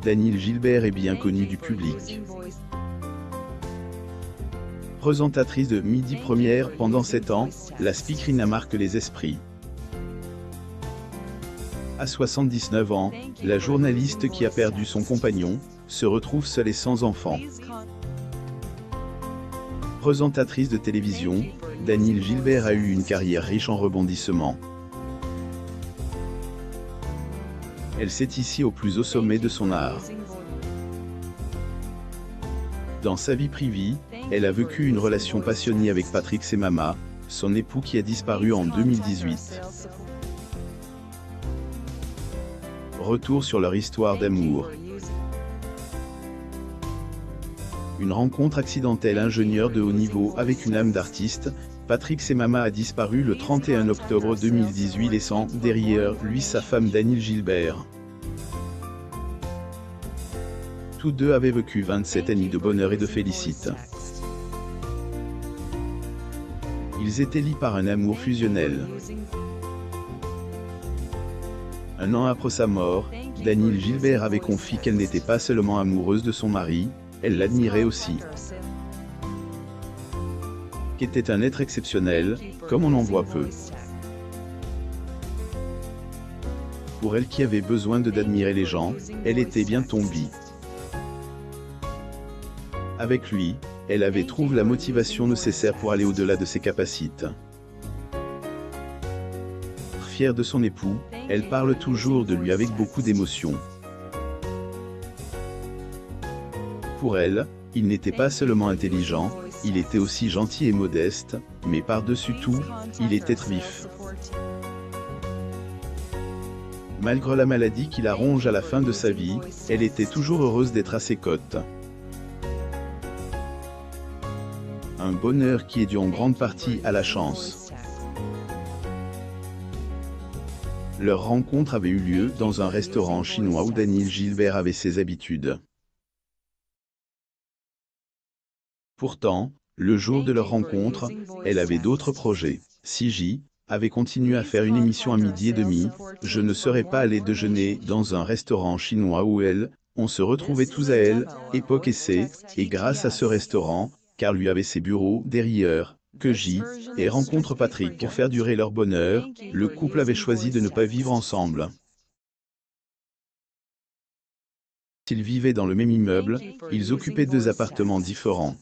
Danielle Gilbert est bien connue du public. Présentatrice de Midi Première pendant 7 ans, la speakerine marque les esprits. À 79 ans, la journaliste qui a perdu son compagnon, se retrouve seule et sans enfant. Présentatrice de télévision, Danielle Gilbert a eu une carrière riche en rebondissements. Elle s'est ici au plus haut sommet de son art. Dans sa vie privée, elle a vécu une relation passionnée avec Patrick Semaama, son époux qui a disparu en 2018. Retour sur leur histoire d'amour. Une rencontre accidentelle. Ingénieur de haut niveau avec une âme d'artiste, Patrick Semaama a disparu le 31 octobre 2018 laissant derrière lui sa femme Danielle Gilbert. Tous deux avaient vécu 27 années de bonheur et de félicité. Ils étaient liés par un amour fusionnel. Un an après sa mort, Danielle Gilbert avait confié qu'elle n'était pas seulement amoureuse de son mari, elle l'admirait aussi. Qu'était un être exceptionnel, comme on en voit peu. Pour elle qui avait besoin d'admirer les gens, elle était bien tombée. Avec lui, elle avait trouvé la motivation nécessaire pour aller au-delà de ses capacités. Fière de son époux, elle parle toujours de lui avec beaucoup d'émotion. Pour elle, il n'était pas seulement intelligent, il était aussi gentil et modeste, mais par-dessus tout, il était vif. Malgré la maladie qui la ronge à la fin de sa vie, elle était toujours heureuse d'être à ses côtés. Un bonheur qui est dû en grande partie à la chance. Leur rencontre avait eu lieu dans un restaurant chinois où Danielle Gilbert avait ses habitudes. Pourtant, le jour de leur rencontre, elle avait d'autres projets. CJ avait continué à faire une émission à 12h30, je ne serais pas allé déjeuner dans un restaurant chinois où on se retrouvait tous à elle, époque et grâce à ce restaurant, car lui avait ses bureaux derrière, que et rencontre Patrick pour faire durer leur bonheur, le couple avait choisi de ne pas vivre ensemble. S'ils vivaient dans le même immeuble, ils occupaient 2 appartements différents.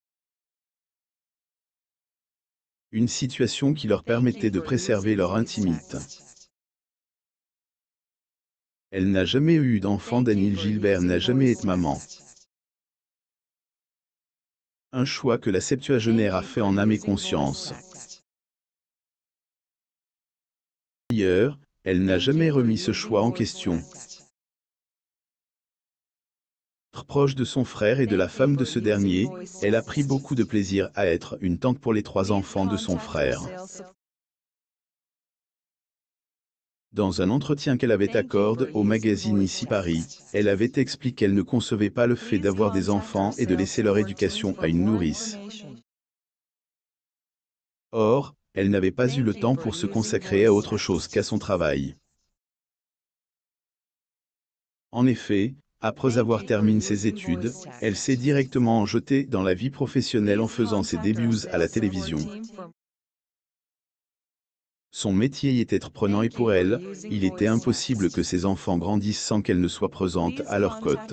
Une situation qui leur permettait de préserver leur intimité. Elle n'a jamais eu d'enfant. Danielle Gilbert n'a jamais été maman. Un choix que la septuagénaire a fait en âme et conscience. D'ailleurs, elle n'a jamais remis ce choix en question. Proche de son frère et de la femme de ce dernier, elle a pris beaucoup de plaisir à être une tante pour les 3 enfants de son frère. Dans un entretien qu'elle avait accordé au magazine Ici Paris, elle avait expliqué qu'elle ne concevait pas le fait d'avoir des enfants et de laisser leur éducation à une nourrice. Or, elle n'avait pas eu le temps pour se consacrer à autre chose qu'à son travail. En effet, après avoir terminé ses études, elle s'est directement jetée dans la vie professionnelle en faisant ses débuts à la télévision. Son métier était prenant et pour elle, il était impossible que ses enfants grandissent sans qu'elle ne soit présente à leur côté.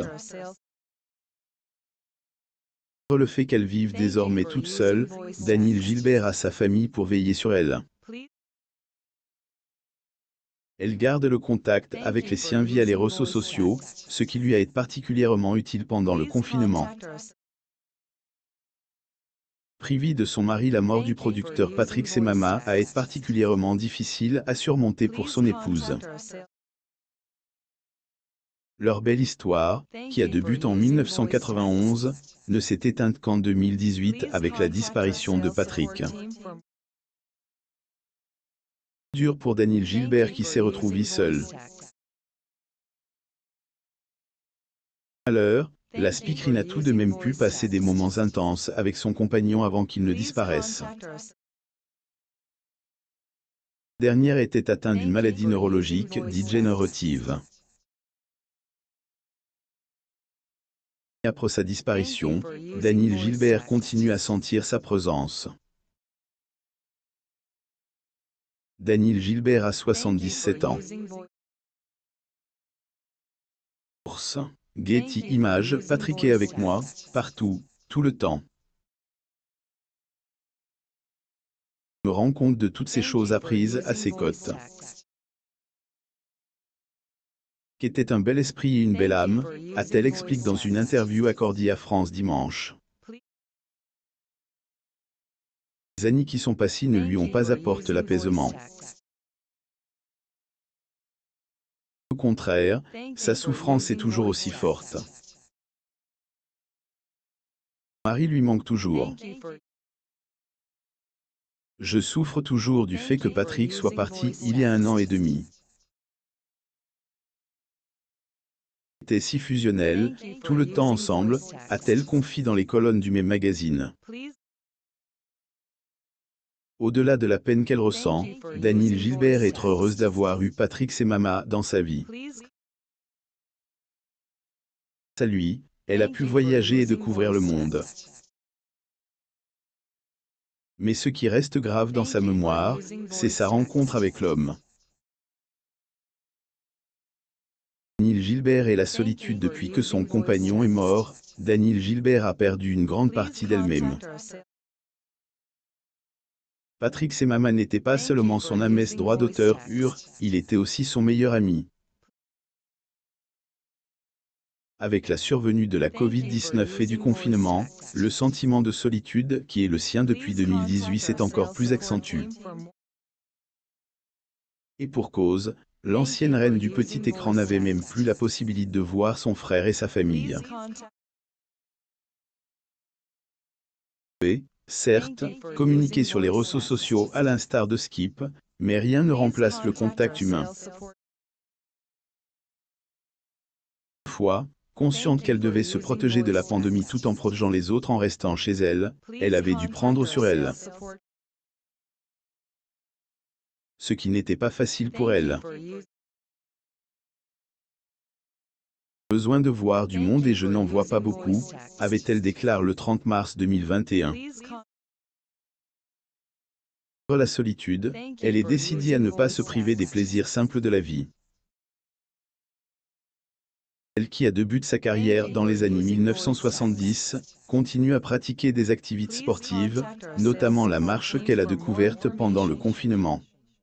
Le fait qu'elle vive désormais toute seule, Danielle Gilbert a sa famille pour veiller sur elle. Elle garde le contact avec les siens via les réseaux sociaux, ce qui lui a été particulièrement utile pendant le confinement. Privée de son mari, la mort du producteur Patrick Semaama a été particulièrement difficile à surmonter pour son épouse. Leur belle histoire, qui a débuté en 1991, ne s'est éteinte qu'en 2018 avec la disparition de Patrick. Dur pour Danielle Gilbert qui s'est retrouvée seule. À l'heure, la speakerine a tout de même pu passer des moments intenses avec son compagnon avant qu'il ne disparaisse. La dernière était atteinte d'une maladie neurologique dégénérative. Après sa disparition, Daniel Gilbert continue à sentir sa présence. Daniel Gilbert a 77 ans. Source: Getty Images. Patrick est avec moi, partout, tout le temps. Je me rends compte de toutes ces choses apprises à ses côtes. Qu'était un bel esprit et une belle âme, a-t-elle expliqué dans une interview accordée à France Dimanche. Les années qui sont passées ne lui ont pas apporté l'apaisement. Au contraire, sa souffrance est toujours aussi forte. Marie lui manque toujours. Je souffre toujours du fait que Patrick soit parti il y a 1 an et demi. Était si fusionnel, tout le temps ensemble, a-t-elle confié dans les colonnes du même magazine. Au-delà de la peine qu'elle ressent, Daniel Gilbert est heureuse d'avoir eu Patrick Semama dans sa vie. Grâce à lui, elle a pu voyager et découvrir le monde. Mais ce qui reste grave dans sa mémoire, c'est sa rencontre avec l'homme. Daniel Gilbert et la solitude depuis que son compagnon est mort. Daniel Gilbert a perdu une grande partie d'elle-même. Patrick Semama n'était pas seulement son ami droit d'auteur pur, il était aussi son meilleur ami. Avec la survenue de la Covid-19 et du confinement, le sentiment de solitude, qui est le sien depuis 2018, s'est encore plus accentué. Et pour cause, l'ancienne reine du petit écran n'avait même plus la possibilité de voir son frère et sa famille. Certes, communiquer sur les réseaux sociaux à l'instar de Skip, mais rien ne remplace le contact humain. Toutefois, consciente qu'elle devait se protéger de la pandémie tout en protégeant les autres en restant chez elle, elle avait dû prendre sur elle. Ce qui n'était pas facile pour elle. Besoin de voir du monde et je n'en vois pas beaucoup, avait-elle déclaré le 30 mars 2021. Pour la solitude, elle est décidée à ne pas se priver des plaisirs simples de la vie. Elle qui a débuté sa carrière dans les années 1970, continue à pratiquer des activités sportives, notamment la marche qu'elle a découverte pendant le confinement.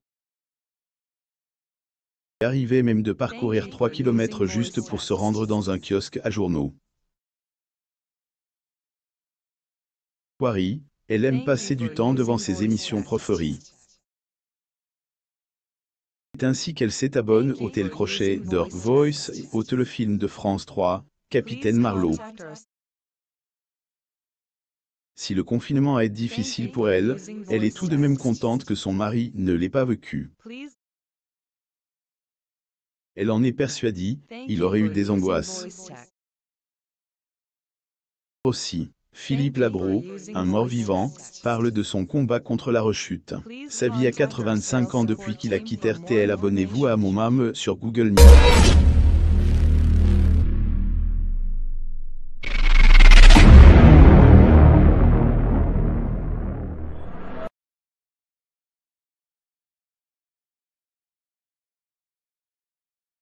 Elle arrivait même de parcourir 3 km juste pour se rendre dans un kiosque à journaux. Soirée, elle aime passer du temps devant ses émissions préférées. C'est ainsi qu'elle s'est abonnée au télécrochet de Voice et au téléfilm de France 3, Capitaine Marlowe. Si le confinement a été difficile pour elle, elle est tout de même contente que son mari ne l'ait pas vécu. Elle en est persuadée, il aurait eu des angoisses. Aussi, Philippe Labro, un mort-vivant, parle de son combat contre la rechute. Sa vie à 85 ans depuis qu'il a quitté RTL. Abonnez-vous à mon mame sur Google News.